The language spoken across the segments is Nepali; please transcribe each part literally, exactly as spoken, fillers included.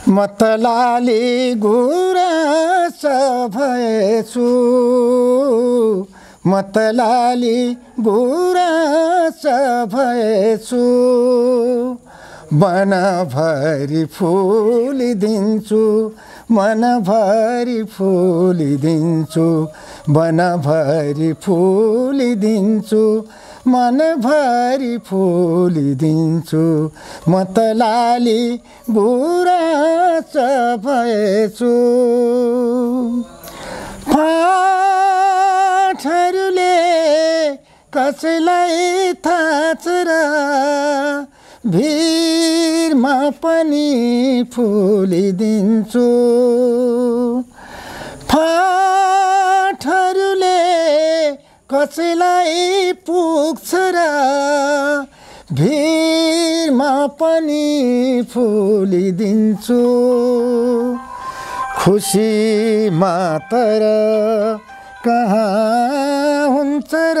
मतलाली गुराँस भएछु मतलाली गुराँस भएछु मनभरि फुलिदिन्छु मनभरि फुलिदिन्छु मनभरि फुलिदिन्छु मनभरि फुलिदिन्छु मतलाली गुराँस भएछु फाटहरूले कसैलाई थाहा छ र भिरमा पनि फुलिदिन्छु फाटहरूले कसैलाई पुग्छ र भिरमा पनि फुलिदिन्छु खुसी मात्र कहाँ हुन्छ र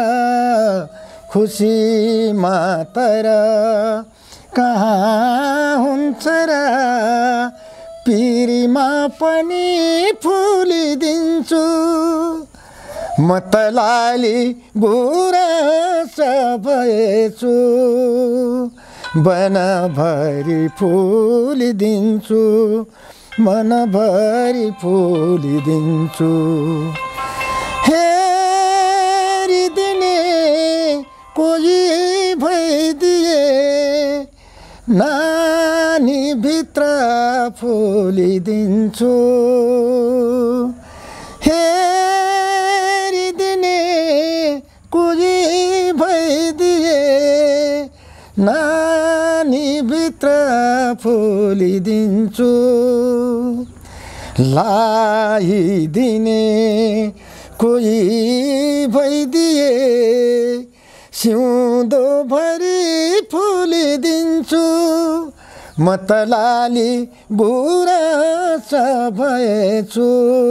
खुसी मात्र कहाँ हुन्छ र पिरमा पनि फुलिदिन्छु मतलाली गुराँस भएछु मनभरि फुलिदिन्छु मनभरि फुलिदिन्छु हेरिदिने कोही भइदिए नानी भित्र फुलिदिन्छु हेरिदिने कोही भइदिए नानी भित्र फुलिदिन्छु लाइदिने कोही भइदिए सिउँदोभरि फुलिदिन्छु मतलाली गुराँस भएछु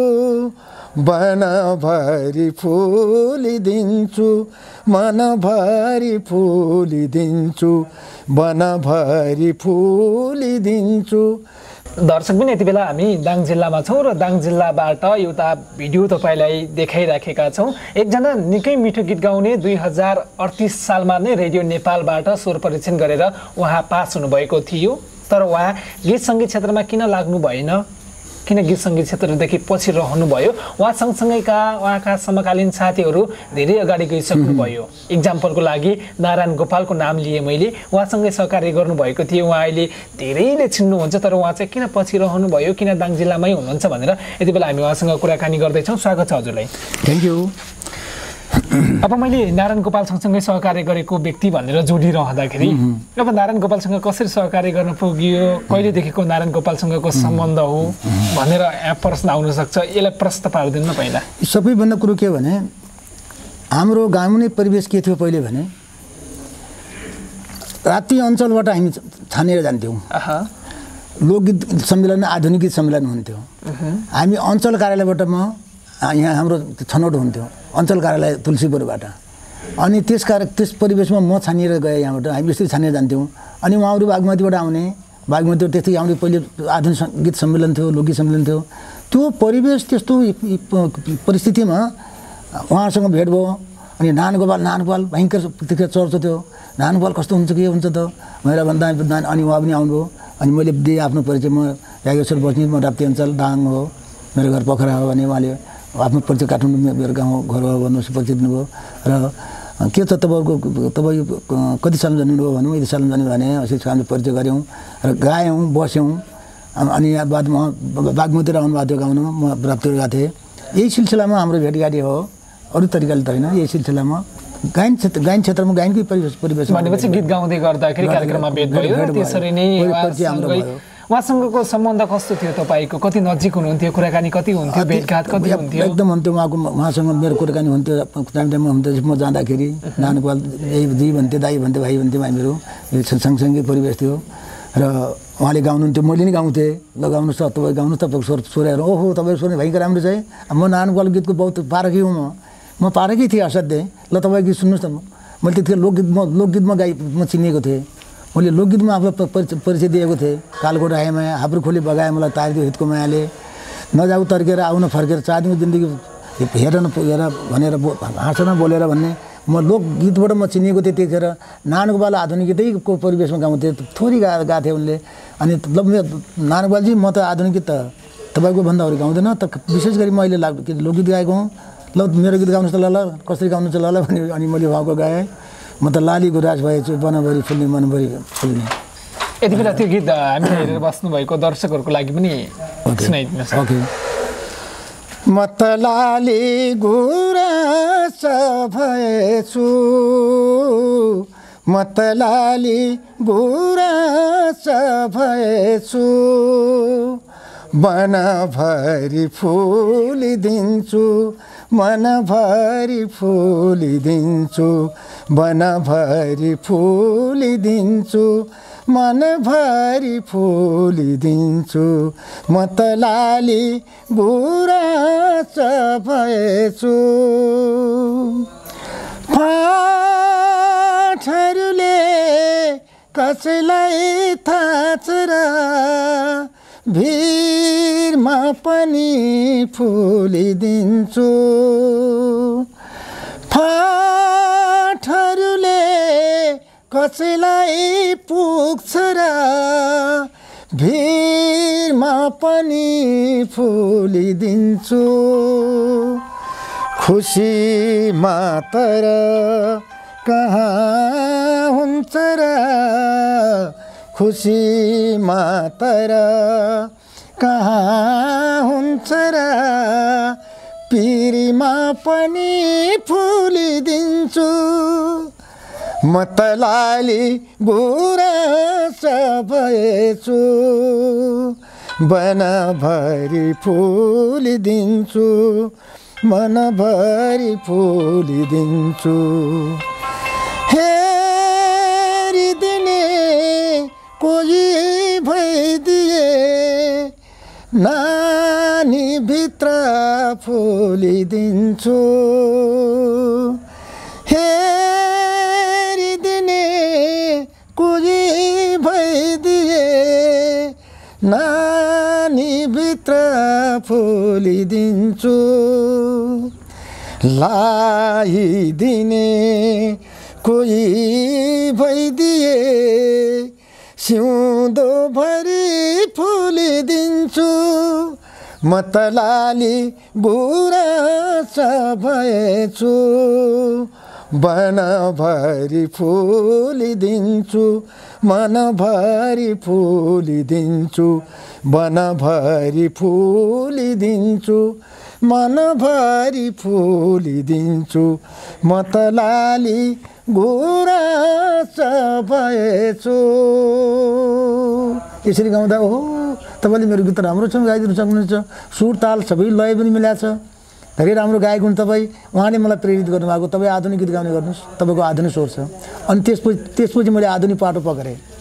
मनभरि फुलिदिन्छु मनभरि फुलिदिन्छु मनभरि फुलिदिन्छु। दर्शक पनि यति बेला हामी दाङ जिल्लामा छौँ र दाङ जिल्लाबाट एउटा भिडियो तपाईँलाई देखाइराखेका छौँ। एकजना निकै मिठो गीत गाउने दुई हजार अडतिस सालमा नै रेडियो नेपालबाट स्वर परीक्षण गरेर उहाँ पास हुनुभएको थियो। तर उहाँ गीत सङ्गीत क्षेत्रमा किन लाग्नु भएन, किन गीत सङ्गीत क्षेत्रदेखि पछि रहनुभयो? उहाँ सँगसँगैका उहाँका समकालीन साथीहरू धेरै अगाडि गइसक्नुभयो। इक्जाम्पलको लागि नरायन गोपालको नाम लिए मैले, उहाँसँगै सहकार्य गर्नुभएको थियो। उहाँ अहिले धेरैले चिन्नुहुन्छ, तर उहाँ चाहिँ किन पछि रहनुभयो, किन दाङ जिल्लामै हुनुहुन्छ भनेर यति बेला हामी उहाँसँग कुराकानी गर्दैछौँ। स्वागत छ हजुरलाई। Thank you. अब मैले नारायण गोपाल सँगसँगै सहकार्य गरेको व्यक्ति भनेर जोडिरहँदाखेरि अब नारायण गोपालसँग कसरी सहकार्य गर्न पुगियो, कहिलेदेखिको नारायण गोपालसँगको सम्बन्ध हो भनेर यहाँ प्रश्न आउन सक्छ। यसलाई प्रश्न पारिदिनु न पहिला। सबैभन्दा कुरो के हो भने हाम्रो गाउँमै परिवेश के थियो पहिले भने राति अञ्चलबाट हामी छानेर जान्थ्यौँ। लोकगीत सम्मेलन आधुनिक गीत सम्मेलन हुन्थ्यो। हामी अञ्चल कार्यालयबाट म यहाँ हाम्रो छनौट हुन्थ्यो अञ्चल कार्यालय तुलसीपुरबाट। अनि त्यस कारण त्यस परिवेशमा म छानिएर गएँ यहाँबाट। हामी यसरी छानेर जान्थ्यौँ। अनि उहाँहरू बागमतीबाट आउने, बागमती त्यस्तै आउने पहिले आधुनिक गीत सम्मेलन थियो, लोकगीत सम्मेलन थियो। त्यो परिवेश त्यस्तो परिस्थितिमा उहाँसँग भेट भयो। अनि नारायण गोपाल नारायण गोपाल भयङ्कर त्यतिखेर चर्चा थियो। नारायण गोपाल कस्तो हुन्छ के हुन्छ त भनेर भन्दा अनि उहाँ पनि आउनुभयो। अनि मैले दिएँ आफ्नो परिचय, म यागेश्वर बस्ने, म राप्ती अञ्चल दाङ हो, मेरो घर पोखरा हो भने उहाँले आफ्नो परिचय काठमाडौँ मेरो गाउँ घर हो भन्नुहोस् परिचय दिनुभयो। र के छ तपाईँहरूको तपाईँ कति सालमा जानुभयो भनौँ, यति सालमा जानु भने यसरी हामीले परिचय गऱ्यौँ र गायौँ बस्यौँ। अनि बादमा बागमतीतिर आउनुभएको थियो गाउनु, म प्राप्तिहरू गएको थिएँ। यही सिलसिलामा हाम्रो भेटघाटी हो, अरू तरिकाले त होइन। यही सिलसिलामा गायन क्षेत्र गायन क्षेत्रमा गायनकै परिवेश परिवेश भनेपछि गीत गाउँदै गर्दाखेरि कार्यक्रममा भेट भयो। त्यसरी नै परिचय हाम्रो भयो। उहाँसँगको सम्बन्ध कस्तो थियो तपाईँको? कति नजिक हुनुहुन्थ्यो, कुराकानी कति हुन्थ्यो, भेटघाट कति हुन्थ्यो? एकदम हुन्थ्यो। उहाँको उहाँसँग मेरो कुराकानी हुन्थ्यो टाइम टाइममा हुन्थ्यो। म जाँदाखेरि नारायण गोपाल यही दिदी भन्थ्यो, दाई भन्थ्यो, भाइ भन्थ्यो हामीहरू। सँगसँगै परिवेश थियो। र उहाँले गाउनुहुन्थ्यो, मैले नि गाउँथेँ। ल गाउनुहोस् त तपाईँ गाउनुहोस् त तपाईँको स्वर स्वरहरू ओहो तपाईँको स्वर भयङ्कर राम्रो छ है। म नारायण गोपाल गीतको बहुत पारखी हुँ। म म पारकै थिएँ असाध्यै। ल तपाईँ गीत सुन्नुहोस् न। मैले त्यतिखेर लोकगीत म लोकगीतमा गाई म चिनिएको थिएँ। मैले लोकगीतमा आफूलाई परिचय परिचय दिएको थिएँ। कालकोट आएमा हाब्रो खोली बगाए मलाई तारिदियो हितको मायाले, नजाऊ तर्केर आउन फर्केर चाँदीको जिन्दगी हेर न हेर भनेर हाँस न बोलेर भन्ने। म लोकगीतबाट म चिनिएको थिएँ त्यतिखेर। नारायणगोपाल आधुनिक गीतैको परिवेशमा गाउँथेँ, थोरै गा गाएको थिएँ उनले। अनि ल नारायणगोपालजी म त आधुनिक गीत त तपाईँको भन्दा अरू गाउँदैन, त विशेष गरी मैले लोकगीत गाएको हुँ, ल मेरो गीत गाउनुहोस् त ल ल कसरी गाउनु छ ल ल भने अनि मैले उहाँको गाएँ। म त लाली गुराँस भएछु वनभरि फुल्ने मनभरि फुल्ने। यति बेला त्यो गीत हामी हेरेर बस्नुभएको दर्शकहरूको लागि पनि सुनाइदिनुहोस्। ओके। म त लाली गुराँस भएछु, म त लाली गुराँस भएछु, मनभरि फुलिदिन्छु, मनभरि फुलिदिन्छु, मनभरि फुलिदिन्छु, मनभरि फुलिदिन्छु। म त लाली गुराँस भएछु। फाटहरूले कसैलाई थाहा छ र, भिरमा पनि फुलिदिन्छु। फाटहरूले कसैलाई पुग्छ र, भिरमा पनि फुलिदिन्छु। खुसी मात्र कहाँ हुन्छ र, खुसी मात्र कहाँ हुन्छ र, पिरमा पनि फुलिदिन्छु। म त लाली गुराँस भएछु, वनभरि फुलिदिन्छु, मनभरि फुलिदिन्छु। हेरिदिने कोही भइदिए, नानी भित्र फुलिदिन्छु। हेरिदिने कोही भइदिए, नानी भित्र फुलिदिन्छु। लाइदिने कोही भइदिए, सिउँदोभरि फुलिदिन्छु। म त लाली गुराँस भएछु, वनभरि फुलिदिन्छु, मनभरि फुलिदिन्छु, वनभरि फुलिदिन्छु, मनभरि फुलिदिन्छु। म त लाली गुराँस भएछु। यसरी गाउँदा हो तपाईँले मेरो गीत राम्रो छ गाइदिनु सक्नुहुन्छ। सुर ताल सबै लय पनि मिलाएको छ, धेरै राम्रो गायक हुन् तपाईँ। उहाँले मलाई प्रेरित गर्नुभएको, तपाईँ आधुनिक गीत गाउने गर्नुहोस्, तपाईँको आधुनिक स्वर छ। अनि त्यसपछि त्यसपछि मैले आधुनिक पाटो पक्रेँ।